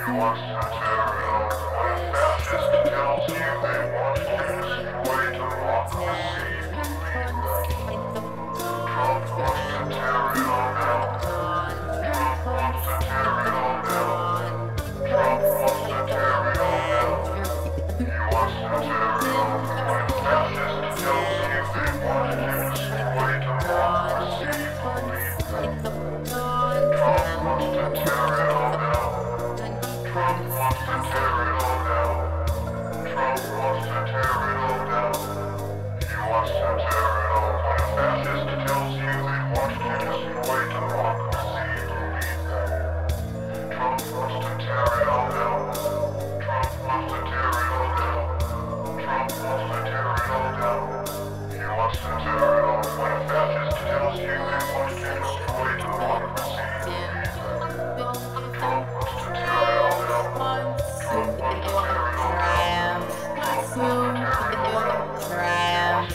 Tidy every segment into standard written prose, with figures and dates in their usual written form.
wants to tear it up. When a fascist tells you they want to take us away democracy, believe that. Trump wants to tear it all down. Trump wants to tear it all down. Trump wants to tear it all down. He wants to tear it all. When a fascist tells you they want to take us away democracy, believe that. Trump wants to tear it all down. Trump wants to tear it all down. Trump wants to tear it all down. He wants to tear it all. When a fascist tells you they want to take us away democracy, believe that. Trump wants to tear it all down. Trump wants to tear it all down. Trump wants to tear it all down. He wants to tear it all. When a fascist tells you they want to take us away democracy, believe that. Trump wants to tear it all down. Trump wants to tear it all down. Trump wants to tear it all down.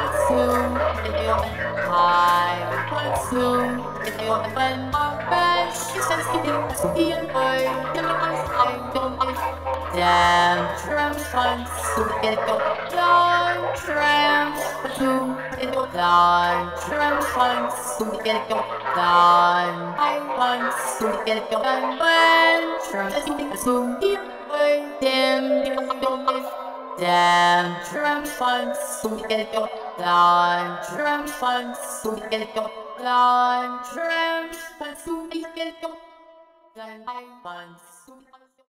Damn, Trump wants to get go down. Trump wants to get go down. I want to get go down. When Trump is to be away, damn, Trump wants to get go down. Trump wants to get go down. Trump wants to get go down. I want to.